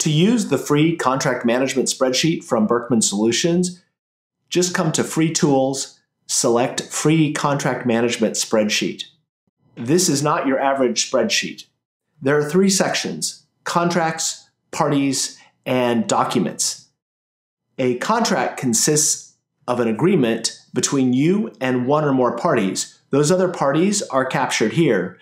To use the free contract management spreadsheet from Berkman Solutions, just come to Free Tools, select Free Contract Management Spreadsheet. This is not your average spreadsheet. There are three sections: contracts, parties, and documents. A contract consists of an agreement between you and one or more parties. Those other parties are captured here,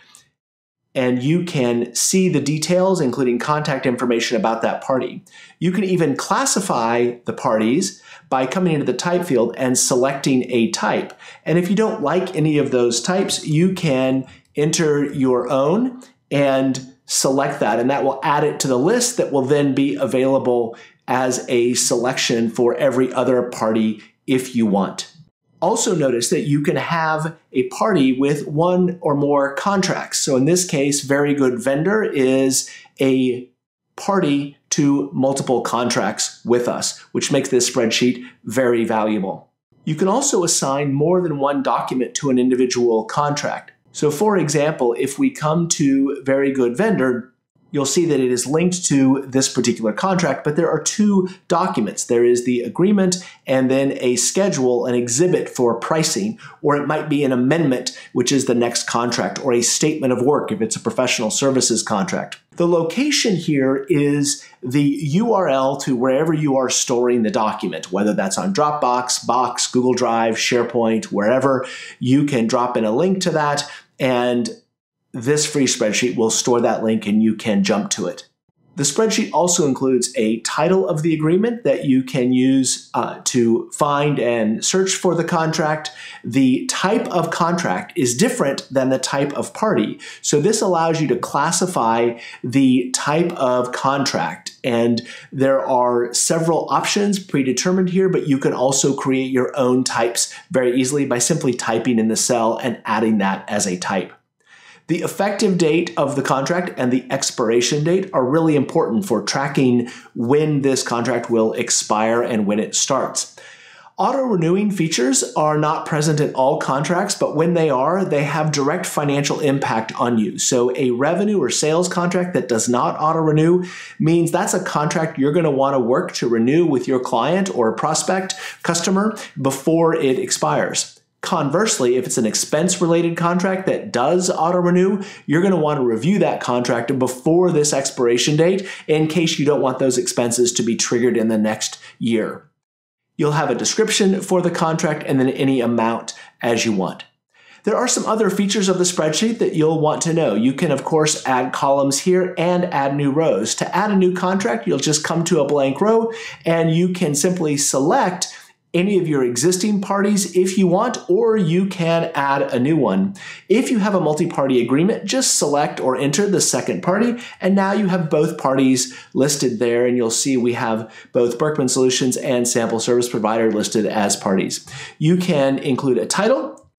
and you can see the details, including contact information about that party. You can even classify the parties by coming into the type field and selecting a type. And if you don't like any of those types, you can enter your own and select that, and that will add it to the list that will then be available as a selection for every other party if you want. Also notice that you can have a party with one or more contracts. So in this case, Very Good Vendor is a party to multiple contracts with us, which makes this spreadsheet very valuable. You can also assign more than one document to an individual contract. So for example, if we come to Very Good Vendor, you'll see that it is linked to this particular contract, but there are two documents. There is the agreement and then a schedule, an exhibit for pricing, or it might be an amendment, which is the next contract, or a statement of work if it's a professional services contract. The location here is the URL to wherever you are storing the document, whether that's on Dropbox, Box, Google Drive, SharePoint, wherever. You can drop in a link to that, and this free spreadsheet will store that link and you can jump to it. The spreadsheet also includes a title of the agreement that you can use to find and search for the contract. The type of contract is different than the type of party. So this allows you to classify the type of contract. And there are several options predetermined here, but you can also create your own types very easily by simply typing in the cell and adding that as a type. The effective date of the contract and the expiration date are really important for tracking when this contract will expire and when it starts. Auto-renewing features are not present in all contracts, but when they are, they have direct financial impact on you. So a revenue or sales contract that does not auto-renew means that's a contract you're going to want to work to renew with your client or prospect customer before it expires. Conversely, if it's an expense-related contract that does auto-renew, you're going to want to review that contract before this expiration date in case you don't want those expenses to be triggered in the next year. You'll have a description for the contract and then any amount as you want. There are some other features of the spreadsheet that you'll want to know. You can, of course, add columns here and add new rows. To add a new contract, you'll just come to a blank row and you can simply select any of your existing parties if you want, or you can add a new one. If you have a multi-party agreement, just select or enter the second party, and now you have both parties listed there, and you'll see we have both Berkman Solutions and Sample Service Provider listed as parties. You can include a title,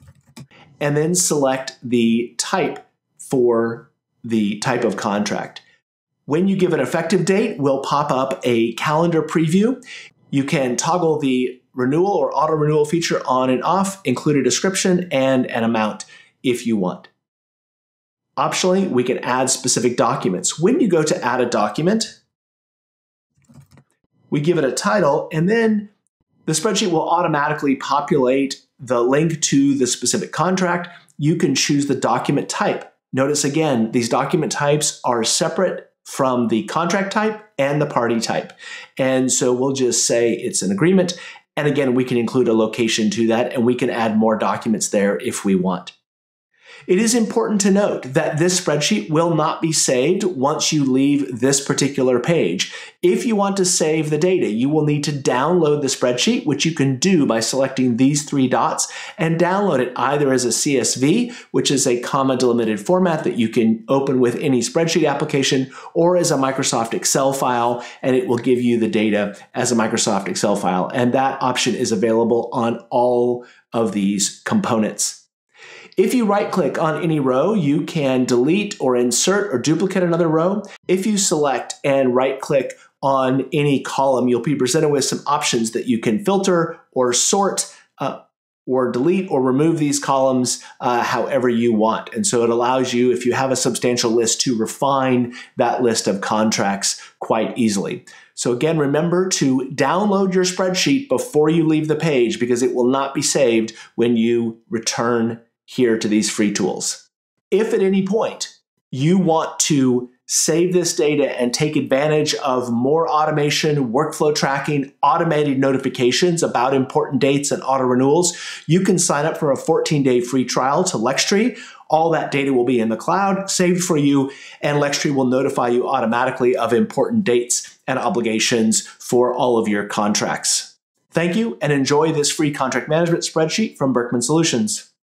and then select the type for the type of contract. When you give an effective date, we'll pop up a calendar preview. You can toggle the renewal or auto-renewal feature on and off, include a description and an amount if you want. Optionally, we can add specific documents. When you go to add a document, we give it a title, and then the spreadsheet will automatically populate the link to the specific contract. You can choose the document type. Notice again, these document types are separate from the contract type and the party type. And so we'll just say it's an agreement. And again, we can include a location to that, and we can add more documents there if we want. It is important to note that this spreadsheet will not be saved once you leave this particular page. If you want to save the data, you will need to download the spreadsheet, which you can do by selecting these three dots and download it either as a CSV, which is a comma delimited format that you can open with any spreadsheet application, or as a Microsoft Excel file, and it will give you the data as a Microsoft Excel file. And that option is available on all of these components. If you right-click on any row, you can delete or insert or duplicate another row. If you select and right-click on any column, you'll be presented with some options that you can filter or sort or delete or remove these columns however you want. And so it allows you, if you have a substantial list, to refine that list of contracts quite easily. So again, remember to download your spreadsheet before you leave the page, because it will not be saved when you return here to these free tools. If at any point you want to save this data and take advantage of more automation, workflow tracking, automated notifications about important dates and auto renewals, you can sign up for a 14-day free trial to Lextree. All that data will be in the cloud, saved for you, and Lextree will notify you automatically of important dates and obligations for all of your contracts. Thank you, and enjoy this free contract management spreadsheet from Berkman Solutions.